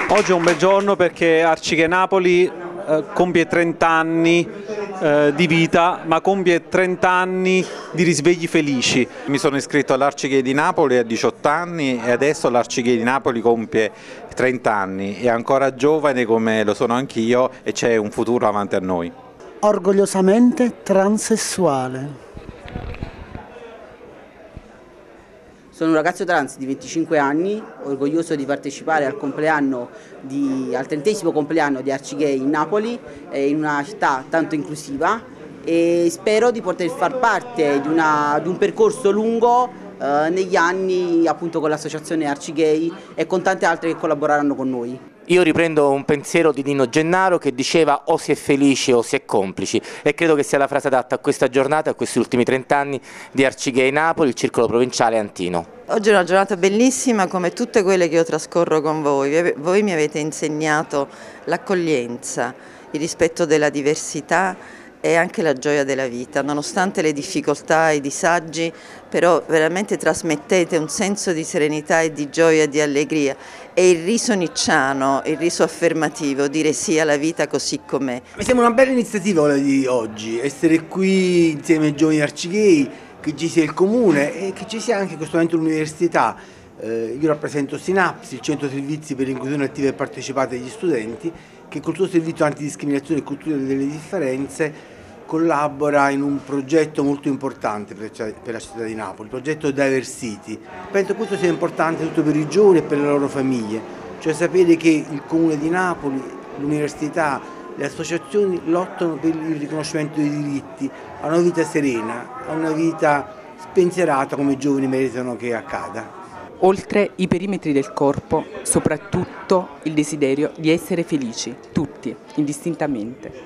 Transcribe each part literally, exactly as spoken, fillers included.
Oggi è un bel giorno perché Arcigay Napoli eh, compie trenta anni eh, di vita, ma compie trenta anni di risvegli felici. Mi sono iscritto all'Arcigay di Napoli a diciotto anni e adesso l'Arcigay di Napoli compie trenta anni, è ancora giovane come lo sono anch'io e c'è un futuro avanti a noi. Orgogliosamente transessuale. Sono un ragazzo trans di venticinque anni, orgoglioso di partecipare al compleanno di, al trentesimo compleanno di Arcigay in Napoli, eh, in una città tanto inclusiva, e spero di poter far parte di, una, di un percorso lungo eh, negli anni, appunto, con l'associazione Arcigay e con tante altre che collaboreranno con noi. Io riprendo un pensiero di Nino Gennaro che diceva o si è felici o si è complici, e credo che sia la frase adatta a questa giornata, a questi ultimi trenta anni di Arcigay Napoli, il circolo provinciale Antino. Oggi è una giornata bellissima come tutte quelle che io trascorro con voi. Voi mi avete insegnato l'accoglienza, il rispetto della diversità e anche la gioia della vita. Nonostante le difficoltà e i disagi, però veramente trasmettete un senso di serenità e di gioia e di allegria. E il riso nicciano, il riso affermativo, dire sì alla vita così com'è. Mi sembra una bella iniziativa quella di oggi, essere qui insieme ai giovani Arcigay, che ci sia il comune e che ci sia anche in questo momento l'università. Eh, io rappresento Sinapsi, il centro servizi per l'inclusione attiva e partecipata degli studenti, che col suo servizio antidiscriminazione e cultura delle differenze collabora in un progetto molto importante per la città di Napoli, il progetto Diversity. Penso che questo sia importante tutto per i giovani e per le loro famiglie, cioè sapere che il comune di Napoli, l'università, le associazioni lottano per il riconoscimento dei diritti a una vita serena, a una vita spensierata come i giovani meritano che accada. Oltre i perimetri del corpo, soprattutto il desiderio di essere felici, tutti, indistintamente.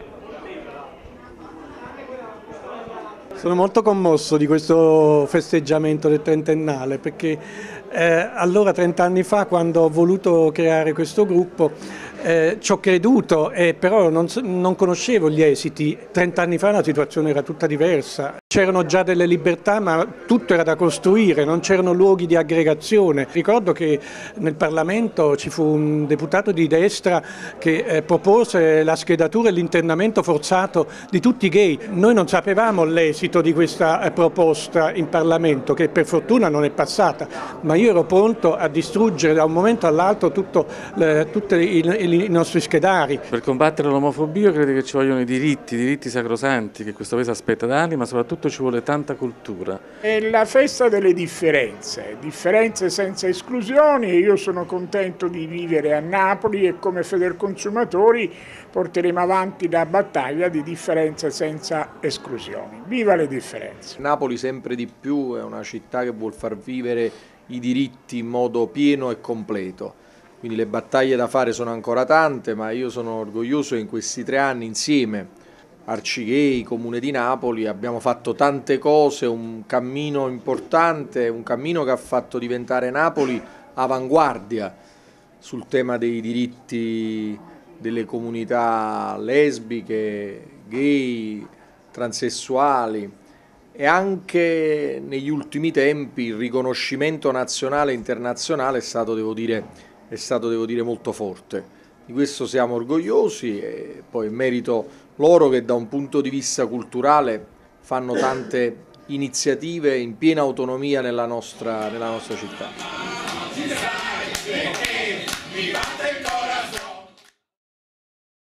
Sono molto commosso di questo festeggiamento del trentennale perché eh, allora, trenta anni fa, quando ho voluto creare questo gruppo, eh, ci ho creduto, eh, però non, non conoscevo gli esiti. trenta anni fa la situazione era tutta diversa. C'erano già delle libertà, ma tutto era da costruire, non c'erano luoghi di aggregazione. Ricordo che nel Parlamento ci fu un deputato di destra che eh, propose la schedatura e l'internamento forzato di tutti i gay. Noi non sapevamo l'esito di questa eh, proposta in Parlamento, che per fortuna non è passata, ma io ero pronto a distruggere da un momento all'altro tutti i, i nostri schedari. Per combattere l'omofobia credo che ci vogliono i diritti, i diritti sacrosanti che questo paese aspetta da anni, ma soprattutto ci vuole tanta cultura. È la festa delle differenze, differenze senza esclusioni, e io sono contento di vivere a Napoli e come Federconsumatori porteremo avanti la battaglia di differenze senza esclusioni. Viva le differenze! Napoli sempre di più è una città che vuol far vivere i diritti in modo pieno e completo. Quindi le battaglie da fare sono ancora tante, ma io sono orgoglioso che in questi tre anni insieme Arcigay, Comune di Napoli, abbiamo fatto tante cose, un cammino importante, un cammino che ha fatto diventare Napoli avanguardia sul tema dei diritti delle comunità lesbiche, gay, transessuali, e anche negli ultimi tempi il riconoscimento nazionale e internazionale è stato, devo dire, è stato, devo dire, molto forte. Di questo siamo orgogliosi e poi merito loro che da un punto di vista culturale fanno tante iniziative in piena autonomia nella nostra, nella nostra città.